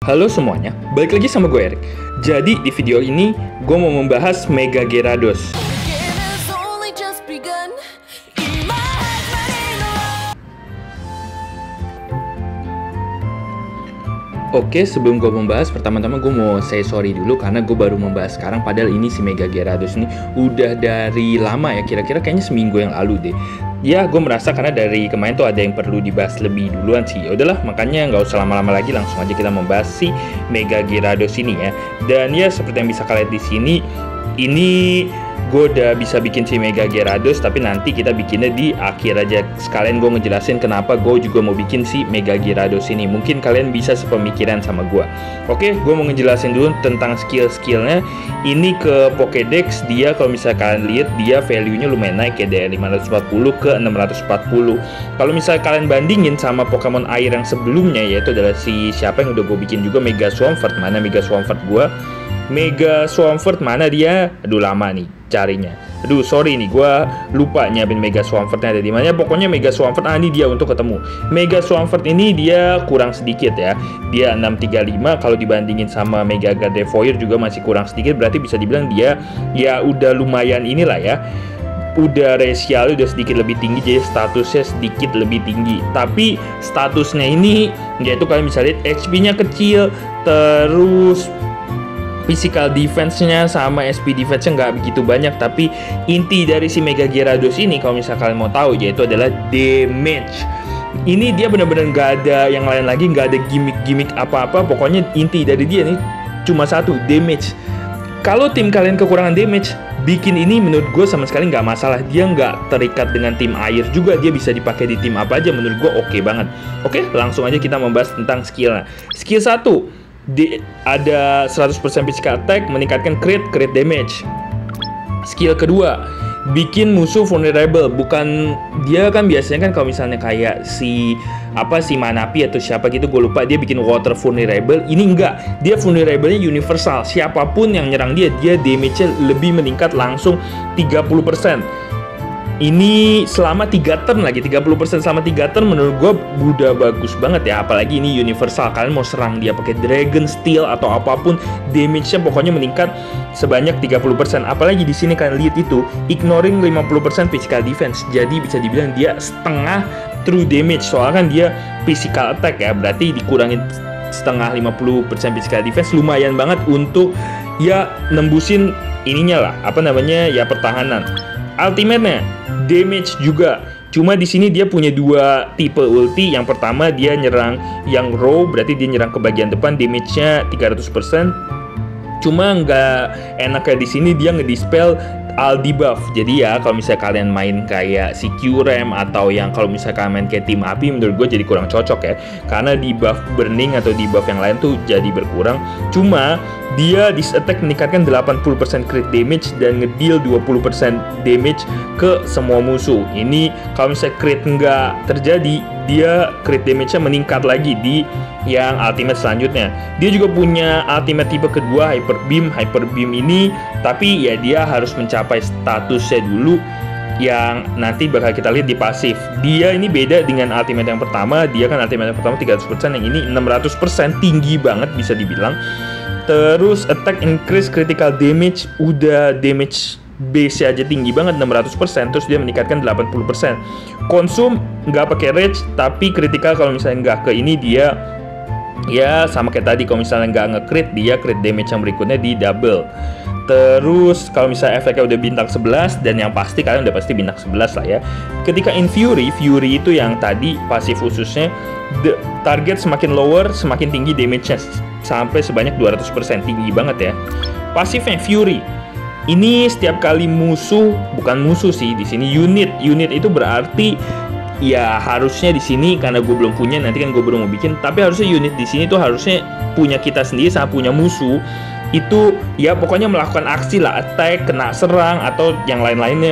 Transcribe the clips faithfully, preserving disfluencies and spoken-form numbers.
Halo semuanya, balik lagi sama gue Erik. Jadi di video ini gue mau membahas Mega Gyarados. Oke, sebelum gue membahas, pertama-tama gue mau say sorry dulu karena gue baru membahas sekarang. Padahal ini si Mega Gyarados ini udah dari lama ya, kira-kira kayaknya seminggu yang lalu deh. Ya, gue merasa karena dari kemarin tuh ada yang perlu dibahas lebih duluan sih. Ya udahlah, makanya nggak usah lama-lama lagi, langsung aja kita membahas si Mega Gyarados ini ya. Dan ya seperti yang bisa kalian lihat di sini, ini gue udah bisa bikin si Mega Gyarados, tapi nanti kita bikinnya di akhir aja. Sekalian gue ngejelasin kenapa gue juga mau bikin si Mega Gyarados ini. Mungkin kalian bisa sepemikiran sama gue. Oke, gue mau ngejelasin dulu tentang skill-skillnya. Ini ke Pokédex, dia kalau misalnya kalian lihat, dia value-nya lumayan naik ya, dari lima ratus empat puluh ke enam ratus empat puluh. Kalau misalnya kalian bandingin sama Pokemon air yang sebelumnya, yaitu adalah si siapa yang udah gue bikin juga, Mega Swampert. Mana Mega Swampert gue? Mega Swampert mana dia? Aduh, lama nih carinya. Aduh, sorry nih, gue lupa nyiapin Mega Swampertnya ada di mana. Pokoknya Mega Swampert, ah ini dia untuk ketemu. Mega Swampert ini dia kurang sedikit ya. Dia enam tiga lima, kalau dibandingin sama Mega Gardevoir juga masih kurang sedikit. Berarti bisa dibilang dia ya udah lumayan inilah ya. Udah rasialnya udah sedikit lebih tinggi, jadi statusnya sedikit lebih tinggi. Tapi statusnya ini, yaitu kalian bisa lihat H P-nya kecil, terus physical defense-nya sama S P defense-nya nggak begitu banyak. Tapi inti dari si Mega Gyarados ini, kalau misalnya kalian mau tahu, yaitu adalah damage. Ini dia benar-benar nggak ada yang lain lagi, nggak ada gimmick-gimmick apa-apa. Pokoknya inti dari dia nih cuma satu, damage. Kalau tim kalian kekurangan damage, bikin ini menurut gue sama sekali nggak masalah. Dia nggak terikat dengan tim air juga, dia bisa dipakai di tim apa aja. Menurut gue oke banget. Oke, langsung aja kita membahas tentang skillnya. Skill satu, Di, ada seratus persen physical attack, meningkatkan crit, crit damage. Skill kedua, bikin musuh vulnerable. Bukan, dia kan biasanya kan kalau misalnya kayak si apa si Manapi atau siapa gitu, gue lupa, dia bikin water vulnerable. Ini enggak, dia vulnerable-nya universal. Siapapun yang nyerang dia, dia damage-nya lebih meningkat langsung tiga puluh persen. Ini selama tiga turn lagi, tiga puluh persen selama tiga turn, menurut gue udah bagus banget ya. Apalagi ini universal, kalian mau serang dia pakai Dragon Steel atau apapun, damage-nya pokoknya meningkat sebanyak tiga puluh persen. Apalagi di sini kalian lihat itu ignoring lima puluh persen physical defense. Jadi bisa dibilang dia setengah true damage. Soalnya kan dia physical attack ya, berarti dikurangin setengah lima puluh persen physical defense, lumayan banget untuk ya nembusin ininya lah, apa namanya ya, pertahanan. Ultimate-nya damage juga. Cuma di sini dia punya dua tipe ulti. Yang pertama dia nyerang yang raw, berarti dia nyerang ke bagian depan, damage-nya tiga ratus persen. Cuma nggak enaknya di sini dia ngedispel all debuff. Jadi ya kalau misalnya kalian main kayak si Q-Ram atau yang kalau misalnya kalian main kayak tim api, menurut gue jadi kurang cocok ya. Karena debuff burning atau debuff yang lain tuh jadi berkurang. Cuma dia dis attack meningkatkan delapan puluh persen crit damage dan ngedeal dua puluh persen damage ke semua musuh. Ini kalau misalnya crit nggak terjadi, dia crit damage-nya meningkat lagi di yang ultimate selanjutnya. Dia juga punya ultimate tipe kedua, Hyper Beam. Hyper Beam ini tapi ya dia harus mencapai statusnya dulu yang nanti bakal kita lihat di pasif. Dia ini beda dengan ultimate yang pertama. Dia kan ultimate yang pertama tiga ratus persen, yang ini enam ratus persen, tinggi banget bisa dibilang. Terus attack increase critical damage, udah damage base aja tinggi banget enam ratus persen, terus dia meningkatkan delapan puluh persen. Konsum nggak pakai rage, tapi critical kalau misalnya nggak ke ini dia ya sama kayak tadi, kalau misalnya nggak nge-crit, dia crit damage yang berikutnya di double. Terus kalau misalnya efeknya udah bintang sebelas, dan yang pasti kalian udah pasti bintang sebelas lah ya. Ketika in Fury, Fury itu yang tadi pasif khususnya, the target semakin lower, semakin tinggi damage-nya sampai sebanyak dua ratus persen, tinggi banget ya. Pasifnya Fury. Ini setiap kali musuh, bukan musuh sih di sini, unit. Unit itu berarti ya harusnya di sini karena gue belum punya, nanti kan gue baru mau bikin, tapi harusnya unit di sini tuh harusnya punya kita sendiri sama punya musuh. Itu ya pokoknya melakukan aksi lah, attack, kena serang atau yang lain-lainnya,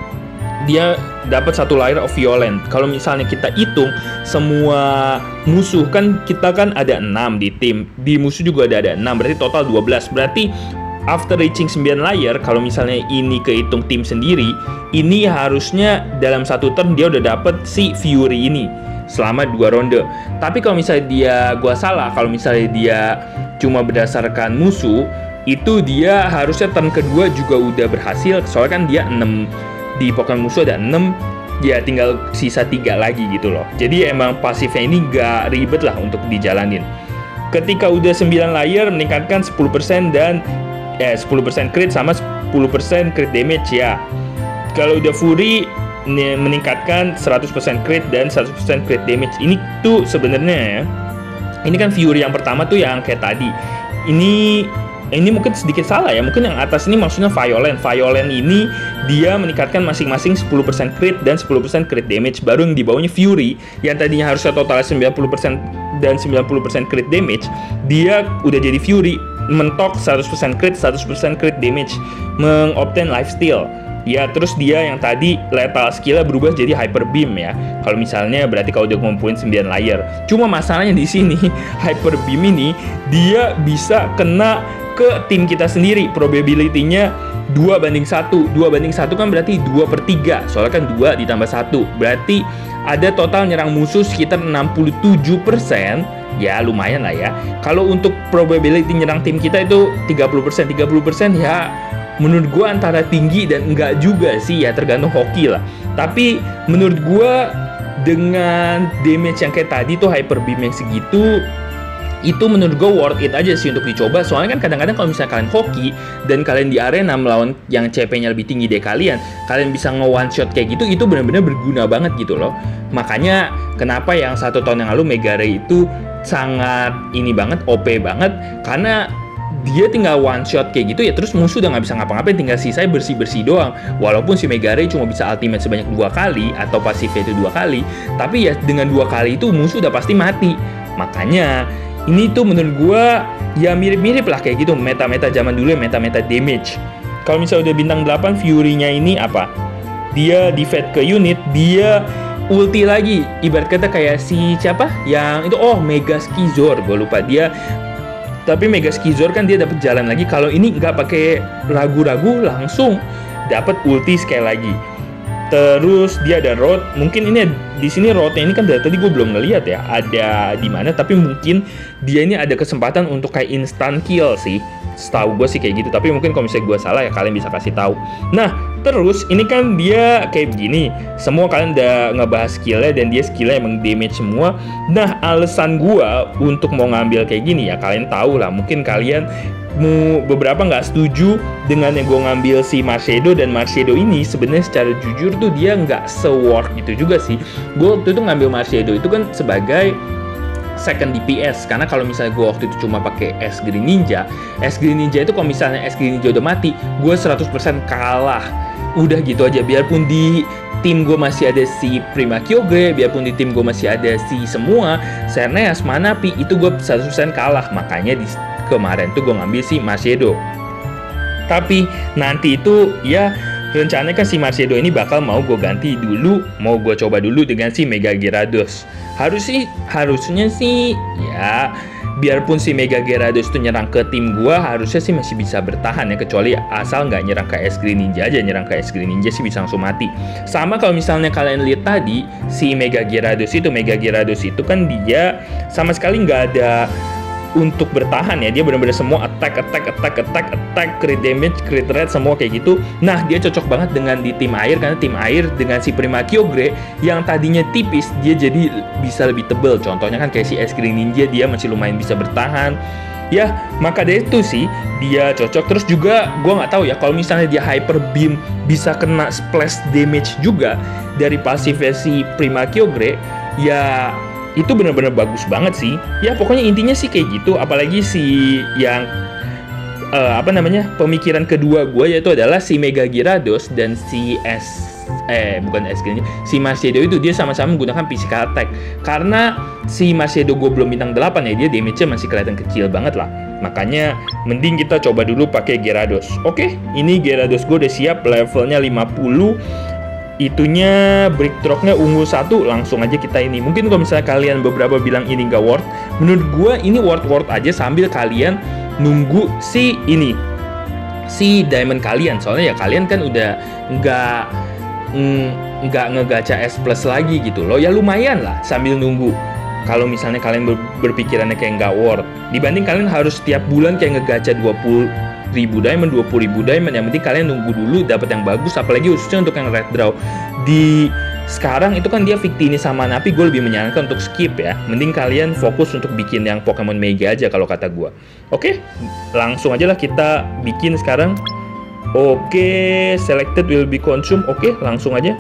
dia dapat satu layer of violent. Kalau misalnya kita hitung semua musuh, kan kita kan ada enam di tim, di musuh juga ada ada enam, berarti total dua belas. Berarti after reaching sembilan layer, kalau misalnya ini kehitung tim sendiri, ini harusnya dalam satu turn dia udah dapat si Fury ini. selama dua ronde. Tapi kalau misalnya dia gua salah, kalau misalnya dia cuma berdasarkan musuh, itu dia harusnya turn kedua juga udah berhasil, soalnya kan dia enam di Pokemon musuh ada enam, ya tinggal sisa tiga lagi gitu loh. Jadi emang pasifnya ini gak ribet lah untuk dijalanin. Ketika udah sembilan layer meningkatkan sepuluh persen dan eh sepuluh persen crit sama sepuluh persen crit damage ya. Kalau udah Fury meningkatkan seratus persen crit dan seratus persen crit damage. Ini tuh sebenarnya ya, ini kan Fury yang pertama tuh yang kayak tadi. Ini ini mungkin sedikit salah ya. Mungkin yang atas ini maksudnya Violent. Violent ini dia meningkatkan masing-masing sepuluh persen crit dan sepuluh persen crit damage. Baru yang di bawahnya Fury yang tadinya harusnya totalnya sembilan puluh persen dan sembilan puluh persen crit damage, dia udah jadi Fury mentok seratus persen crit, seratus persen crit damage, mengobtain lifesteal. Ya, terus dia yang tadi lethal skill-nya berubah jadi Hyper Beam ya. Kalau misalnya berarti kalau udah ngumpulin sembilan layer. Cuma masalahnya di sini Hyper Beam ini dia bisa kena ke tim kita sendiri. Probability-nya dua banding satu. dua banding satu kan berarti dua per tiga. Soalnya kan dua ditambah satu. Berarti ada total nyerang musuh sekitar enam puluh tujuh persen. Ya lumayan lah ya. Kalau untuk probability nyerang tim kita itu tiga puluh persen. tiga puluh persen ya menurut gue antara tinggi dan enggak juga sih ya, tergantung hoki lah. Tapi menurut gue dengan damage yang kayak tadi tuh Hyper Beam yang segitu, itu menurut gue worth it aja sih untuk dicoba. Soalnya kan kadang-kadang kalau misalnya kalian hoki dan kalian di arena melawan yang C P-nya lebih tinggi dari kalian, kalian bisa nge-one shot kayak gitu, itu benar-benar berguna banget gitu loh. Makanya kenapa yang satu tahun yang lalu Mega Ray itu sangat ini banget, O P banget, karena dia tinggal one shot kayak gitu ya, terus musuh udah nggak bisa ngapa-ngapain, tinggal sisanya bersih-bersih doang. Walaupun si Mega Ray cuma bisa ultimate sebanyak dua kali atau pasifnya itu dua kali, tapi ya dengan dua kali itu musuh udah pasti mati. Makanya ini tuh menurut gua ya mirip-mirip lah kayak gitu meta-meta zaman dulu ya, meta-meta damage. Kalau misalnya udah bintang delapan, Fury-nya ini apa? Dia defeat ke unit, dia ulti lagi. Ibarat kata kayak si siapa? Yang itu oh Mega Skizor, gue lupa dia. Tapi Mega Skizor kan dia dapat jalan lagi. Kalau ini nggak pakai ragu-ragu, langsung dapat ulti sekali lagi. Terus dia ada road. Mungkin ini di sini roadnya ini kan dari tadi gue belum ngeliat ya ada di mana. Tapi mungkin dia ini ada kesempatan untuk kayak instant kill sih. Setahu gue sih kayak gitu. Tapi mungkin kalau misalnya gue salah ya kalian bisa kasih tahu. Nah terus ini kan dia kayak begini. Semua kalian udah ngebahas skillnya dan dia skillnya emang damage semua. Nah alasan gue untuk mau ngambil kayak gini ya kalian tahu lah. Mungkin kalian mau beberapa nggak setuju dengan yang gue ngambil si Marshadow, dan Marshadow ini sebenarnya secara jujur tuh dia nggak se-worth gitu juga sih. Gue waktu itu ngambil Marshadow itu kan sebagai second D P S, karena kalau misalnya gue waktu itu cuma pakai S Green Ninja, S Green Ninja itu kalau misalnya S Green Ninja udah mati, gue seratus persen kalah. Udah gitu aja, biarpun di tim gue masih ada si Prima Kyogre, biarpun di tim gue masih ada si semua Xerneas, Manapi, itu gue seratus persen kalah. Makanya di kemarin tuh gue ngambil si Marshadow. Tapi nanti itu ya rencananya kan si Marshadow ini bakal mau gue ganti dulu, mau gue coba dulu dengan si Mega Gyarados. Harus sih, harusnya sih ya biarpun si Mega Gyarados itu nyerang ke tim gue, harusnya sih masih bisa bertahan ya, kecuali asal nggak nyerang ke S Green Ninja aja. Nyerang ke S Green Ninja sih bisa langsung mati. Sama kalau misalnya kalian lihat tadi si Mega Gyarados itu, Mega Gyarados itu kan dia sama sekali nggak ada untuk bertahan ya, dia benar-benar semua attack, attack, attack, attack, attack, crit damage, crit rate, semua kayak gitu. Nah dia cocok banget dengan di tim air, karena tim air dengan si Prima Kyogre yang tadinya tipis, dia jadi bisa lebih tebel. Contohnya kan kayak si S Green Ninja, dia masih lumayan bisa bertahan. Ya maka dari itu sih dia cocok. Terus juga gue nggak tahu ya kalau misalnya dia Hyper Beam bisa kena splash damage juga dari pasifnya si Prima Kyogre, ya itu benar-benar bagus banget sih. Ya pokoknya intinya sih kayak gitu. Apalagi si yang uh, apa namanya pemikiran kedua gue yaitu adalah si Mega Gyarados dan si S eh bukan S Green, si Marshadow itu dia sama-sama menggunakan physical attack. Karena si Marshadow gue belum bintang delapan ya, dia damage-nya masih kelihatan kecil banget lah. Makanya mending kita coba dulu pakai Gyarados. Oke, ini Gyarados gue udah siap, levelnya lima puluh. Itunya break drop-nya unggul satu, langsung aja kita ini. Mungkin kalau misalnya kalian beberapa bilang ini nggak worth, menurut gue ini worth-worth aja sambil kalian nunggu si ini si diamond kalian. Soalnya ya kalian kan udah nggak mm, nggak ngegacha S plus lagi gitu loh. Ya lumayan lah sambil nunggu. Kalau misalnya kalian ber berpikirannya kayak nggak worth, dibanding kalian harus setiap bulan kayak ngegacha dua puluh ribu diamond, dua puluh ribu diamond, yang penting kalian nunggu dulu dapat yang bagus, apalagi khususnya untuk yang red draw. Di sekarang itu kan dia Victini sama Napi, gue lebih menyarankan untuk skip ya. Mending kalian fokus untuk bikin yang Pokemon Mega aja kalau kata gue. Oke, langsung aja lah kita bikin sekarang. Oke, selected will be consumed. Oke, langsung aja.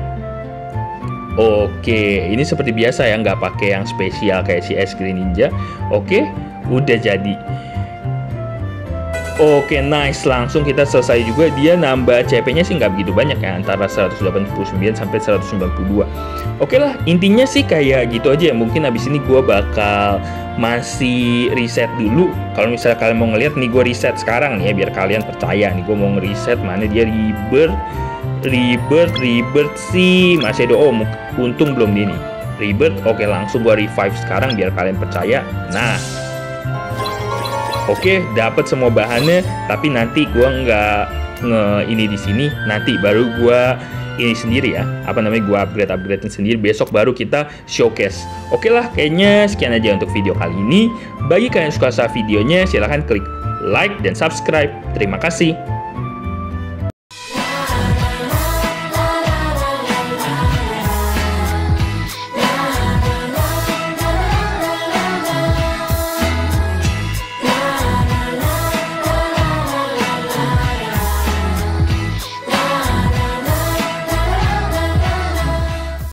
Oke, ini seperti biasa ya, nggak pakai yang spesial kayak si Es Krim Ninja. Oke, udah jadi. Oke, nice. Langsung kita selesai juga. Dia nambah C P-nya sih nggak begitu banyak ya, antara seratus delapan puluh sembilan sampai seratus sembilan puluh dua. Oke lah, intinya sih kayak gitu aja ya. Mungkin abis ini gue bakal masih reset dulu. Kalau misalnya kalian mau ngeliat nih, gue reset sekarang nih ya, biar kalian percaya nih. Gue mau ngereset mana dia rebirth, rebirth, rebirth sih masih ada. Oh, untung belum di ini rebirth. Oke, langsung gue revive sekarang biar kalian percaya. Nah. Oke, dapat semua bahannya, tapi nanti gua nggak nge ini di sini, nanti baru gua ini sendiri ya, apa namanya, gua upgrade upgrade sendiri, besok baru kita showcase. Oke lah, kayaknya sekian aja untuk video kali ini. Bagi kalian yang suka sama videonya, silahkan klik like dan subscribe. Terima kasih.